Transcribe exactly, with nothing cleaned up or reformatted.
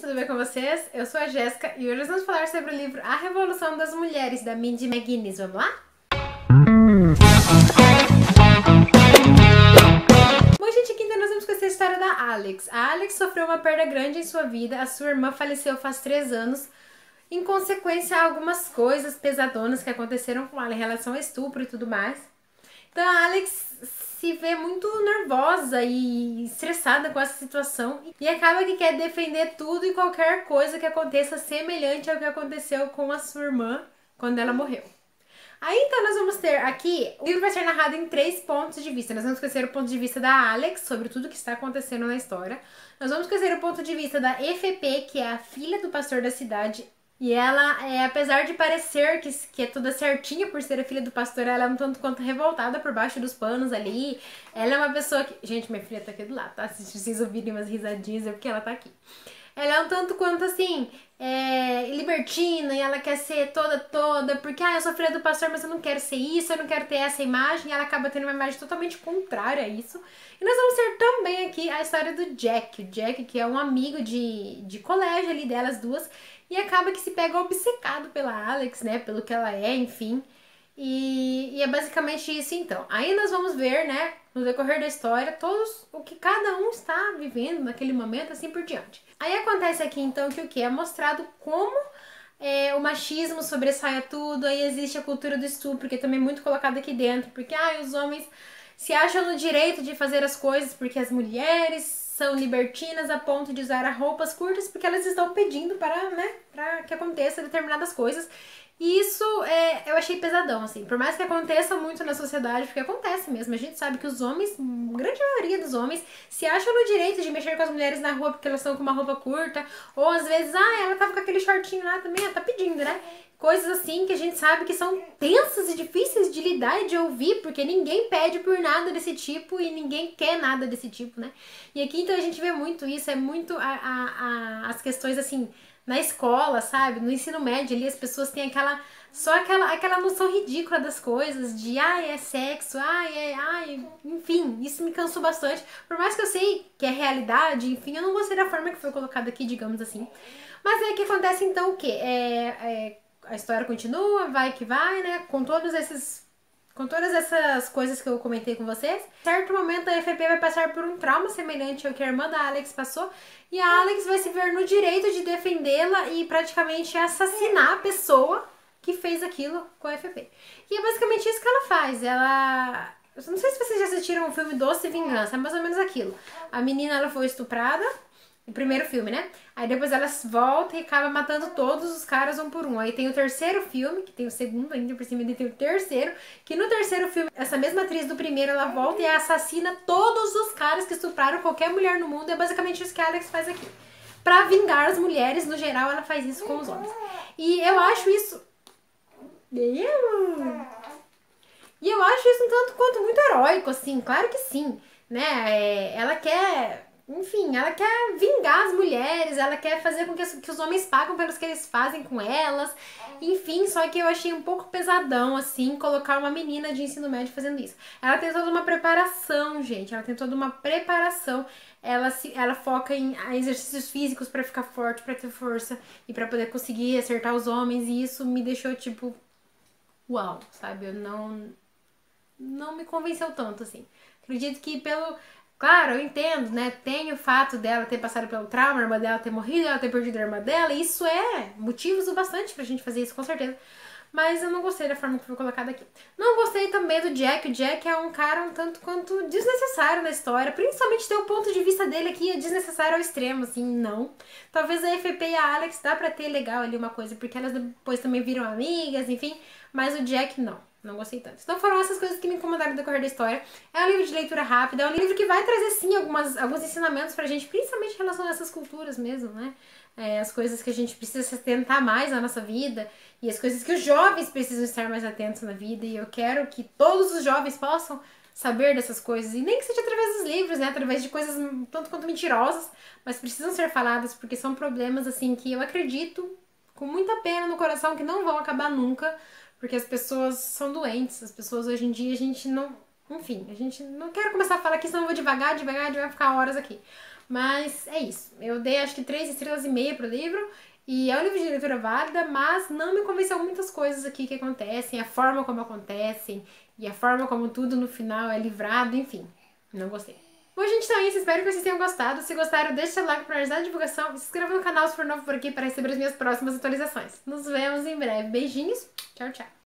tudo bem com vocês? Eu sou a Jéssica e hoje nós vamos falar sobre o livro A Revolução das Mulheres, da Mindy McGinnis. Vamos lá? Bom, gente, aqui então nós vamos conhecer a história da Alex. A Alex sofreu uma perda grande em sua vida, a sua irmã faleceu faz três anos, em consequência a algumas coisas pesadonas que aconteceram com ela em relação a estupro e tudo mais. Então a Alex se vê muito nervosa e estressada com essa situação e acaba que quer defender tudo e qualquer coisa que aconteça semelhante ao que aconteceu com a sua irmã quando ela morreu. Aí então nós vamos ter aqui, o livro vai ser narrado em três pontos de vista. Nós vamos conhecer o ponto de vista da Alex sobre tudo que está acontecendo na história. Nós vamos conhecer o ponto de vista da F P, que é a filha do pastor da cidade. E ela, é, apesar de parecer que, que é toda certinha por ser a filha do pastor, ela é um tanto quanto revoltada por baixo dos panos ali. Ela é uma pessoa que... Gente, minha filha tá aqui do lado, tá? Se vocês ouvirem umas risadinhas é porque ela tá aqui. Ela é um tanto quanto, assim, é, libertina, e ela quer ser toda, toda, porque, ah, eu sou filha do pastor, mas eu não quero ser isso, eu não quero ter essa imagem, e ela acaba tendo uma imagem totalmente contrária a isso. E nós vamos ter também aqui a história do Jack, o Jack, que é um amigo de, de colégio ali delas duas, e acaba que se pega obcecado pela Alex, né, pelo que ela é, enfim. E, e é basicamente isso então. Aí nós vamos ver, né, no decorrer da história, todos o que cada um está vivendo naquele momento, assim por diante. Aí acontece aqui então que o que? É mostrado como é, o machismo sobressaia tudo, aí existe a cultura do estupro, que é também muito colocada aqui dentro, porque ah, os homens se acham no direito de fazer as coisas porque as mulheres são libertinas a ponto de usar roupas curtas porque elas estão pedindo para, né, para que aconteça determinadas coisas. E isso é, eu achei pesadão, assim. Por mais que aconteça muito na sociedade, porque acontece mesmo. A gente sabe que os homens, a grande maioria dos homens, se acham no direito de mexer com as mulheres na rua porque elas estão com uma roupa curta. Ou às vezes, ah, ela tava com aquele shortinho lá também, ela tá pedindo, né? Coisas assim que a gente sabe que são tensas e difíceis de lidar e de ouvir, porque ninguém pede por nada desse tipo e ninguém quer nada desse tipo, né? E aqui então a gente vê muito isso, é muito a, a, a, as questões assim... Na escola, sabe? No ensino médio ali, as pessoas têm aquela... Só aquela, aquela noção ridícula das coisas, de ai, é sexo, ai, é... ai, enfim, isso me cansou bastante. Por mais que eu sei que é realidade, enfim, eu não gostei da forma que foi colocada aqui, digamos assim. Mas aí que acontece então o quê? É, é, a história continua, vai que vai, né? Com todos esses... Com todas essas coisas que eu comentei com vocês, em certo momento a F P vai passar por um trauma semelhante ao que a irmã da Alex passou, e a Alex vai se ver no direito de defendê-la e praticamente assassinar a pessoa que fez aquilo com a F P. E é basicamente isso que ela faz. Ela... Eu não sei se vocês já assistiram o filme Doce Vingança, é mais ou menos aquilo. A menina, ela foi estuprada, o primeiro filme, né? Aí depois ela volta e acaba matando todos os caras um por um. Aí tem o terceiro filme, que tem o segundo ainda por cima, e tem o terceiro, que no terceiro filme, essa mesma atriz do primeiro, ela volta e assassina todos os caras que estupraram qualquer mulher no mundo. É basicamente isso que a Alex faz aqui. Pra vingar as mulheres, no geral, ela faz isso com os homens. E eu acho isso... E eu acho isso um tanto quanto muito heróico, assim, claro que sim, né? Ela quer... Enfim, ela quer vingar as mulheres, ela quer fazer com que, que os homens pagam pelos que eles fazem com elas. Enfim, só que eu achei um pouco pesadão, assim, colocar uma menina de ensino médio fazendo isso. Ela tem toda uma preparação, gente, ela tem toda uma preparação. Ela, se, ela foca em exercícios físicos pra ficar forte, pra ter força e pra poder conseguir acertar os homens. E isso me deixou, tipo, uau, sabe? Eu não, não me convenceu tanto, assim. Acredito que pelo... Claro, eu entendo, né? Tem o fato dela ter passado pelo trauma, a irmã dela ter morrido, ela ter perdido a irmã dela. E isso é motivos o bastante pra gente fazer isso, com certeza. Mas eu não gostei da forma que foi colocada aqui. Não gostei também do Jack. O Jack é um cara um tanto quanto desnecessário na história. Principalmente ter o ponto de vista dele aqui é desnecessário ao extremo, assim, não. Talvez a F P e a Alex dá pra ter legal ali uma coisa, porque elas depois também viram amigas, enfim. Mas o Jack, não. Não gostei tanto. Então foram essas coisas que me incomodaram no decorrer da história. É um livro de leitura rápida, é um livro que vai trazer sim algumas, alguns ensinamentos pra gente, principalmente em relação a essas culturas mesmo, né? É, as coisas que a gente precisa se atentar mais na nossa vida e as coisas que os jovens precisam estar mais atentos na vida. E eu quero que todos os jovens possam saber dessas coisas, e nem que seja através dos livros, né? Através de coisas tanto quanto mentirosas, mas precisam ser faladas porque são problemas assim que eu acredito com muita pena no coração que não vão acabar nunca. Porque as pessoas são doentes, as pessoas hoje em dia a gente não... Enfim, a gente não quero começar a falar aqui, senão eu vou devagar, devagar, devagar, ficar horas aqui. Mas é isso. Eu dei acho que três estrelas e meia pro livro. E é um livro de leitura válida, mas não me convenceu muitas coisas aqui que acontecem, a forma como acontecem e a forma como tudo no final é livrado, enfim. Não gostei. Bom, gente, então é isso. Espero que vocês tenham gostado. Se gostaram, deixa o like para ajudar a divulgação. Se inscreva no canal se for novo por aqui para receber as minhas próximas atualizações. Nos vemos em breve. Beijinhos. Tchau, tchau.